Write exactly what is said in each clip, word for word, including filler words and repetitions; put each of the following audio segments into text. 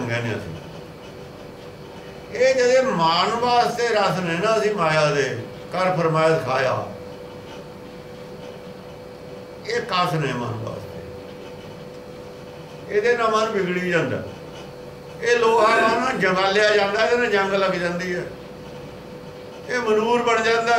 कहने असीं। ये जदे मान वास्ते रस ने ना असीं माया दे कर फरमायश खाया, ये कस ने मन वास्ते, ये मन बिगड़ी जाता। ये लोहा ना जंगालिया जाता, ये जंग लग जाती है, ये मनूर बन जाता।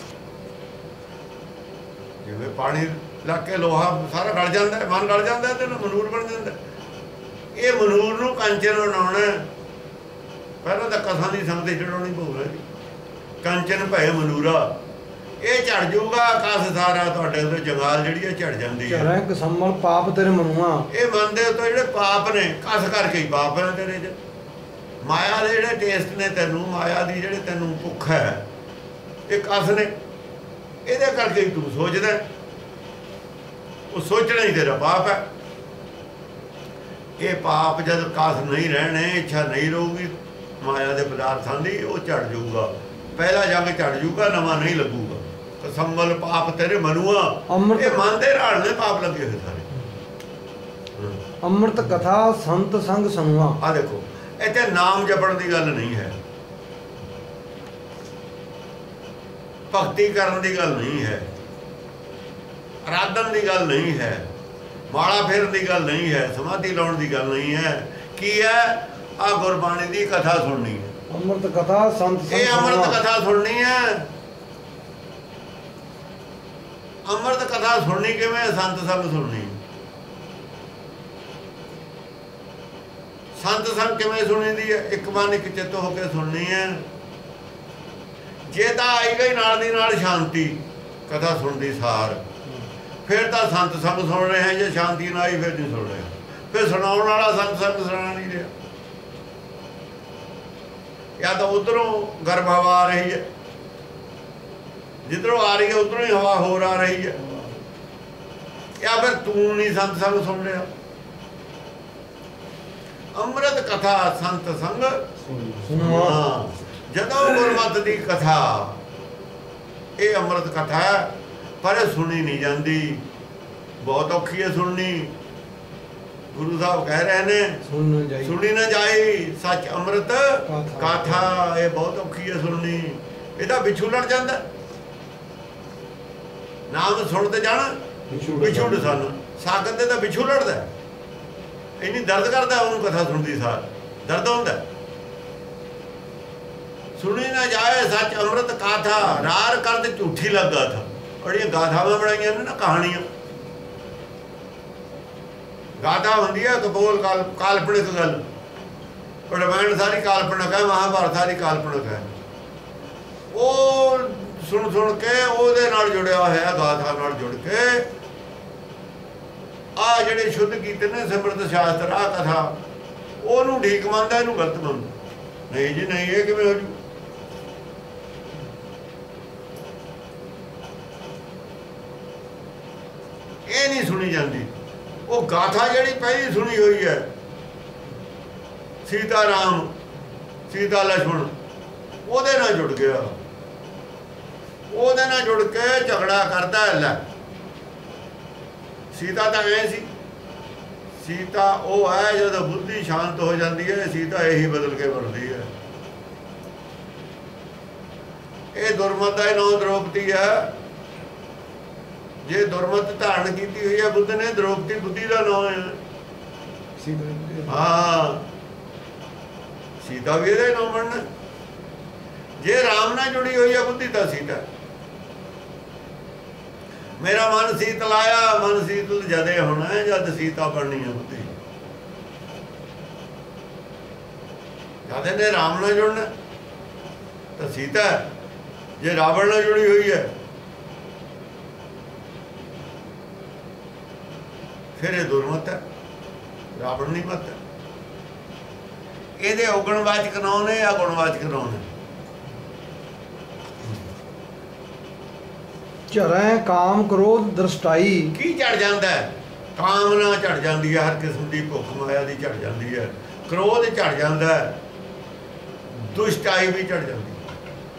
जिवें पानी लग के लोहा सारा गल जाता है, मन गल जाता है तो मनूर बन जाता। ये मनूर नूं कंचन बनाउणा, पहलां तां कसां दी संगत चढ़ाउणी पऊगी। कंचन भय मनूरा, ये झड़ जूगा कस सारा तुहाडे उते जंगाल जिहड़ी है झड़ जांदी है। झड़ै कसमल पाप तेरे मनुआ, ये मन दे उत्ते जिहड़े पाप ने कस करके ही पाप है तेरे च। माया दे जिहड़े टेस्ट ने तैनूं, माया दी जिहड़ी तैनूं भुख है, ये कस ने, इहदे करके ही तूं सोचदा। वो सोचना ही तेरा पाप है। ये पाप जब कस नहीं रहने, इच्छा नहीं रहूगी माया के पदार्थों की, वो झड़ जाऊगा। पहला जंग झड़ जूगा, नवा नहीं लगूगा। कसम्बल पाप तेरे मनुआ, ये मन दे राल ने पाप लगे हुए सारे। अमृत कथा संत संग सनुआ। आ देखो इत्थे नाम जपण की गल नहीं है, भगती करन की गल नहीं है, आराधन की गल नहीं है, माला फेरन की गल नहीं है, समाधि लाउण की गल नहीं है। की है आ गुरबाणी की कथा सुननी है, अमृत कथा संत ये अमृत कथा सुननी है। अमृत कथा सुननी किवें? संत संग सुननी। संत संग किवें सुनी दी है? एक मन एक चित्त होकर सुननी है। जे तां आई गई नाल दी नाल शांति, कथा सुनदी सार, फिर तो संत संग सुन रहे हैं। जे शांति ना आई फिर नहीं सुन रहे, फिर सुनाने वाला संत संग सुना नहीं रहा। या तो उधरों गर्भ हवा आ रही है, जिधरों आ रही है उधरों ही हवा होर आ रही है, या फिर तू नहीं संत संग सुन रहा। अमृत कथा संत संग हाँ, जदों गुरमत की कथा, ये अमृत कथा है, पर सुनी नहीं जाती, बहुत औखी है सुननी। गुरु साहब कह रहे हैं सुनी ना जाई सच अमृत कथा, ये बहुत औखी है सुननी। ਇਹਦਾ ਵਿਛੂ ਲੜ ਜਾਂਦਾ, नाम सुनते जाना विछुड़ सन सागत दे तां विछू लड़दा, इन्नी दर्द करदा उन्होंने कथा सुनती सार, दर्द होंदा। सुनी ना जाए सच अमृत गाथा, रार कर दे झूठी लग गाथा। बड़िया गाथावां बनाइयां ने ना, कहानियां। गाथा होंदी है कपोल काल काल्पनिक गल, रामायण सारी काल्पनिक है, महाभारत सारी काल्पनिक है। वो सुन सुन के ਉਹਦੇ ਨਾਲ जुड़िया होया, गाथा ਨਾਲ जुड़ के आ ਜਿਹੜੇ शुद्ध कीते ने सिमरत शास्त्र आ कथा, ਉਹਨੂੰ ठीक ਮੰਨਦਾ, ਇਹਨੂੰ गलत ਮੰਨਦਾ। नहीं जी नहीं, ये किवें हो जू? ये नहीं सुनी जाती। वो गाथा जी पहली सुनी हुई है, सीता राम सीता लक्ष्मण, ਉਹਦੇ ਨਾਲ जुड़ गया, ਉਹਦੇ ਨਾਲ जुड़ के झगड़ा करता है। लै सीता तो ऐ सी, सीता वो है जब बुद्धि शांत हो जाती है, सीता यही बदल के बनती है। ये दुर्मत का नाम द्रौपदी है। जे दुर्मत धारण की हुई है बुद्ध ने, द्रौपदी बुद्धि का नाम है। हाँ, सीता भी ये नाम बनना। जे राम ना जुड़ी हुई है बुद्धि तो सीता। मेरा मन शीतल आया, मन शीतल जदे होना है जद सीता बननी है बुद्धि। जद ने राम ना जुड़ना तो सीता है, जे रावण ना जुड़ी हुई है फिर ये दुर्मत है, रावण नहीं मत है। ये औगणवाचक नाम ने या गुणवाचक नाम ने? झरै काम क्रोध दृष्टाई। की झड़ जाता है? कामना झड़ जाती है, हर किस्म की भुख माया की झड़ जाती है, क्रोध झड़ जाता है, दुष्टाई भी झड़ जाती है।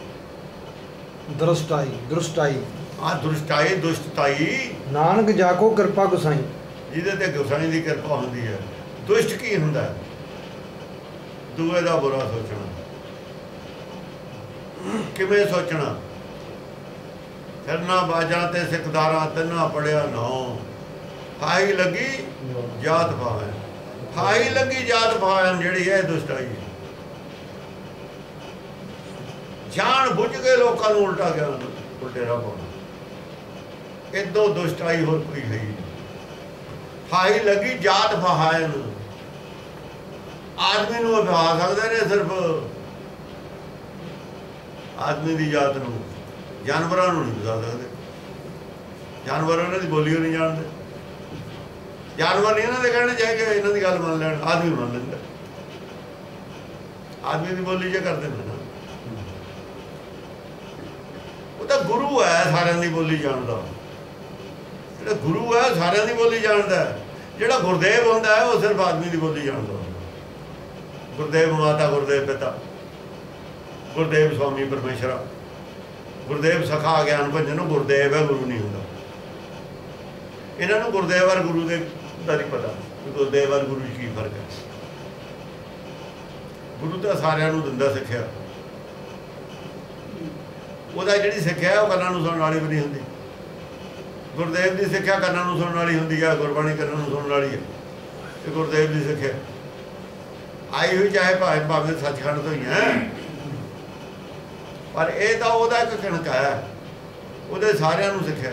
दृष्टाई दृष्टाई हाँ, दुष्टाई दुष्टताई। नानक जाको कृपा गुसाई, जिहदे ते गुसाई की कृपा होंदी है। दुष्ट की हुंदा है? ਦੂਏ ਦਾ ਬੁਰਾ ਸੋਚਣਾ। ਕਿਵੇਂ ਸੋਚਣਾ? ਫਿਰਨਾ ਬਾਜਾਂ ਤੇ ਸਿੱਖਦਾਰਾਂ ਤਿੰਨਾ ਪੜਿਆ ਨੌ, ਫਾਹੀ ਲੱਗੀ ਜਾਤ ਪਾਵਨ। ਫਾਹੀ ਲੱਗੀ ਜਾਤ ਪਾਵਨ ਜਿਹੜੀ ਹੈ ਦੁਸ਼ਟਾਈ, ਜਾਣ ਬੁੱਝ ਕੇ ਲੋਕਾਂ ਨੂੰ ਉਲਟਾ ਗਿਆਨ ਉਲਟੇ ਰਾਹ ਪਾਉਣਾ। ਇਦੋਂ ਦੁਸ਼ਟਾਈ ਹੋਰ ਕੋਈ ਹੈ ਹੀ। ਫਾਹੀ ਲੱਗੀ ਜਾਤ ਫਹਾਇਨ, ਆਦਮੀ ਨੂੰ ਅਭਿਆ ਸਕਦੇ ਨੇ ਸਿਰਫ ਆਦਮੀ ਦੀ ਜਾਤ ਨੂੰ, ਜਾਨਵਰਾਂ ਨੂੰ ਨਹੀਂ ਬਤਾ ਸਕਦੇ। ਜਾਨਵਰ ਇਹਨਾਂ ਦੀ ਬੋਲੀ ਨਹੀਂ ਜਾਣਦੇ। ਜਾਨਵਰ ਨਹੀਂ ਇਹਨਾਂ ਦੇ ਕਹਿਣੇ ਚਾਹੀਦੇ, ਇਹਨਾਂ ਦੀ ਗੱਲ ਮੰਨ ਲੈਣ, ਆਦਮੀ ਮੰਨ ਲੈਂਦਾ। ਆਦਮੀ ਦੀ ਬੋਲੀ ਜੇ ਕਰਦੇ ਨੇ ਨਾ, ਉਹ ਤਾਂ ਗੁਰੂ ਹੈ ਸਾਰਿਆਂ ਦੀ ਬੋਲੀ ਜਾਣਦਾ। ਜਿਹੜਾ ਗੁਰੂ ਹੈ ਸਾਰਿਆਂ ਦੀ ਬੋਲੀ ਜਾਣਦਾ। ਜਿਹੜਾ ਗੁਰਦੇਵ ਹੁੰਦਾ ਹੈ ਉਹ ਸਿਰਫ ਆਦਮੀ ਦੀ ਬੋਲੀ ਜਾਣਦਾ। ਗੁਰਦੇਵ ਮਾਤਾ, ਗੁਰਦੇਵ ਪਿਤਾ, ਗੁਰਦੇਵ ਸਵਾਮੀ ਪਰਮੇਸ਼ਰਾ, ਗੁਰਦੇਵ ਸਖਾ ਗਿਆਨ ਭੰਜਨ, ਗੁਰਦੇਵ ਹੈ, ਗੁਰੂ ਨਹੀਂ ਹੁੰਦਾ। ਇਹਨਾਂ ਨੂੰ ਗੁਰਦੇਵ ਔਰ ਗੁਰੂ ਦੇ ਦਾ ਨਹੀਂ ਪਤਾ, ਗੁਰਦੇਵ ਔਰ ਗੁਰੂ 'ਚ ਕੀ ਫਰਕ ਹੈ। ਗੁਰੂ ਤਾਂ ਸਾਰਿਆਂ ਨੂੰ ਦਿੰਦਾ ਸਿੱਖਿਆ। ਉਹਦਾ ਜਿਹੜੀ ਸਿੱਖਿਆ ਉਹ ਕੰਨਾਂ ਨੂੰ ਸੁਣਨ ਵਾਲੀ ਵੀ ਨਹੀਂ ਹੁੰਦੀ। ਗੁਰਦੇਵ ਦੀ ਸਿੱਖਿਆ ਕੰਨਾਂ ਨੂੰ ਸੁਣਨ ਵਾਲੀ ਹੁੰਦੀ ਹੈ, ਗੁਰਬਾਣੀ ਕੰਨਾਂ ਨੂੰ ਸੁਣਨ ਵਾਲੀ ਹੈ। ਇਹ ਗੁਰਦੇਵ ਦੀ ਸਿੱਖਿਆ ਆਈ ਹੋਈ ਚਾਹੇ ਭਾਵੇਂ ਭਾਵੇਂ ਸੱਚਖੰਡ ਤੋਂ ਹੀ ਹੈ, ਪਰ ਇਹ ਤਾਂ ਉਹਦਾ ਇੱਕ ਕਣਕ ਹੈ, ਉਹਦੇ ਸਾਰਿਆਂ ਨੂੰ ਸਿੱਖਿਆ।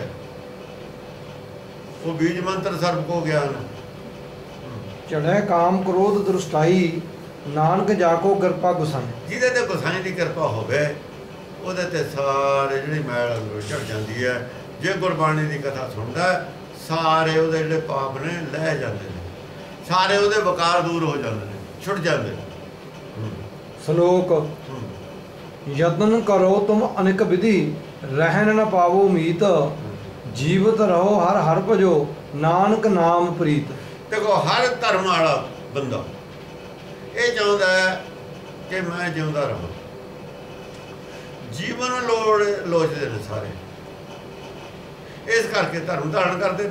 ਉਹ ਬੀਜ ਮੰਤਰ ਸਰਬ ਕੋ ਗਿਆਨ। ਚੜ੍ਹੈ ਕਾਮ ਕ੍ਰੋਧ ਦ੍ਰਿਸ਼ਟਾਈ, ਨਾਨਕ ਜਾ ਕੋ ਕਿਰਪਾ ਗੁਸਾਈ। ਜਿਹਦੇ ਤੇ ਗੁਸਾਈ ਦੀ ਕਿਰਪਾ ਹੋਵੇ ਉਹਦੇ ਤੇ ਸਾਰੇ ਜਿਹੜੀ ਮੈਲ ਝੜ ਜਾਂਦੀ ਹੈ। ਜੇ ਗੁਰਬਾਣੀ ਦੀ ਕਥਾ ਸੁਣਦਾ ਸਾਰੇ ਉਹਦੇ ਜਿਹੜੇ ਪਾਪ ਨੇ ਲਹਿ ਜਾਂਦੇ ਨੇ, ਸਾਰੇ ਉਹਦੇ ਵਿਕਾਰ ਦੂਰ ਹੋ ਜਾਂਦੇ ਨੇ, ਛੁੱਟ ਜਾਂਦੇ ਨੇ। ਸ਼ਲੋਕ ਯਤਨ ਕਰੋ ਤੁਮ ਅਨੇਕ ਵਿਧੀ, ਰਹਿਣ ਨ ਪਾਵੋ ਮੀਤ, ਜੀਵਤ ਰਹੋ ਹਰ ਹਰ ਭਜੋ, ਨਾਨਕ ਨਾਮ ਪ੍ਰੀਤ। ਦੇਖੋ ਹਰ ਧਰਮ ਵਾਲਾ ਬੰਦਾ ਇਹ ਚਾਹੁੰਦਾ ਹੈ ਕਿ ਮੈਂ ਜਿਉਂਦਾ ਰਹਾਂ। ਜੀਵਨ ਲੋੜ ਲੋਚਦੇ ਨੇ ਸਾਰੇ, ਇਸ ਕਰਕੇ ਧਰਮ ਧਾਰਨ ਕਰਦੇ।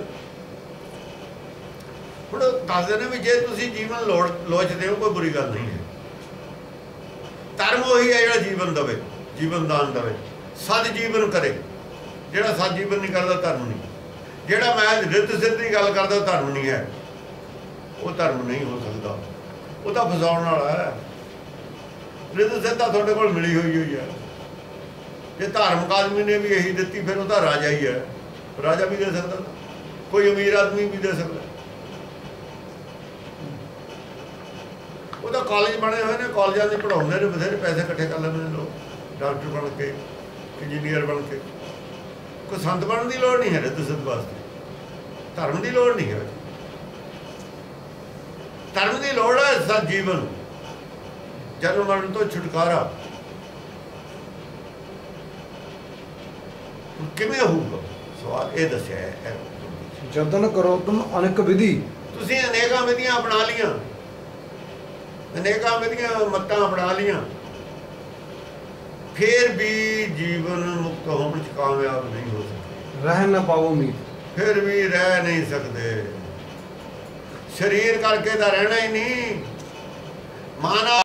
ਹੁਣ ਦੱਸਦੇ ਨੇ ਵੀ ਜੇ ਤੁਸੀਂ ਜੀਵਨ ਲੋੜ ਲੋਚਦੇ ਹੋ ਕੋਈ ਬੁਰੀ ਗੱਲ ਨਹੀਂ ਹੈ। ਧਰਮ ਉਹੀ ਹੈ ਜਿਹੜਾ ਜੀਵਨ ਦੇਵੇ, ਜੀਵਨ ਦਾਨ ਦੇਵੇ, ਸਦ ਜੀਵਨ ਕਰੇ। ਜਿਹੜਾ ਸਦ ਜੀਵਨ ਨਹੀਂ ਕਰਦਾ ਧਰਮ ਨਹੀਂ। ਜਿਹੜਾ ਮੈਂ ਰਿੱਤ ਸਿੱਧ ਦੀ ਗੱਲ ਕਰਦਾ ਧਰਮ ਨਹੀਂ ਹੈ, ਉਹ ਧਰਮ ਨਹੀਂ ਹੋ ਸਕਦਾ। ਉਹ ਤਾਂ ਫਸਾਉਣ ਵਾਲਾ ਹੈ। ਰਿੱਤ ਸਿੱਧ ਤਾਂ ਤੁਹਾਡੇ ਕੋਲ ਮਿਲੀ ਹੋਈ ਹੋਈ ਹੈ। ਜੇ ਧਾਰਮਿਕ ਆਦਮੀ ਨੇ ਵੀ ਇਹੀ ਦਿੱਤੀ ਫਿਰ ਉਹ ਤਾਂ ਰਾਜਾ ਹੀ ਹੈ। ਰਾਜਾ ਵੀ ਦੇ ਸਕਦਾ, ਕੋਈ ਅਮੀਰ ਆਦਮੀ ਵੀ ਦੇ ਸਕਦਾ। ਉਹ ਤਾਂ ਕਾਲਜ ਬਣੇ ਹੋਏ ਨੇ, ਕਾਲਜਾਂ ਦੇ ਪੜ੍ਹਾਉਂਦੇ ਨੇ, ਬਥੇਰੇ ਪੈਸੇ ਇਕੱਠੇ ਕਰ ਲੈਂਦੇ ਨੇ ਲੋਕ, ਡਾਕਟਰ ਬਣ ਕੇ, ਇੰਜੀਨੀਅਰ ਬਣ ਕੇ। ਕੋਈ ਸੰਤ ਬਣਨ ਦੀ ਲੋੜ ਨਹੀਂ ਹੈ ਰਿੱਤ ਸਿੱਧ ਵਾਸਤੇ, ਧਰਮ ਦੀ ਲੋੜ ਨਹੀਂ ਹੈ। ਧਰਮ ਦੀ ਲੋੜ ਹੈ ਸਤ ਜੀਵਨ, ਜਨਮ ਮਰਨ ਤੋਂ ਛੁਟਕਾਰਾ। ਕਿਵੇਂ ਹੋਊਗਾ ਸਵਾਲ ਇਹ ਦੱਸਿਆ ਹੈ। ਯਤਨ ਕਰੋ ਤੁਮ ਅਨੇਕ ਵਿਧੀ, ਤੁਸੀਂ ਅਨੇਕਾਂ ਵਿਧੀਆਂ ਅਪਣਾ ਲੀਆਂ, ਅਨੇਕਾਂ ਵਿਧੀਆਂ ਮੱਤਾਂ ਅਪਣਾ ਲੀਆਂ, ਫਿਰ ਵੀ ਜੀਵਨ ਮੁਕਤ ਹੋਣ ਚ ਕਾਮਯਾਬ ਨਹੀਂ ਹੋ ਸਕਦੇ। ਰਹਿ ਨਾ ਪਾਵੋ ਮੀਤ, ਫਿਰ ਵੀ ਰਹਿ ਨਹੀਂ ਸਕਦੇ। ਸਰੀਰ ਕਰਕੇ ਤਾਂ ਰਹਿਣਾ ਹੀ ਨਹੀਂ। ਮਾਨਾ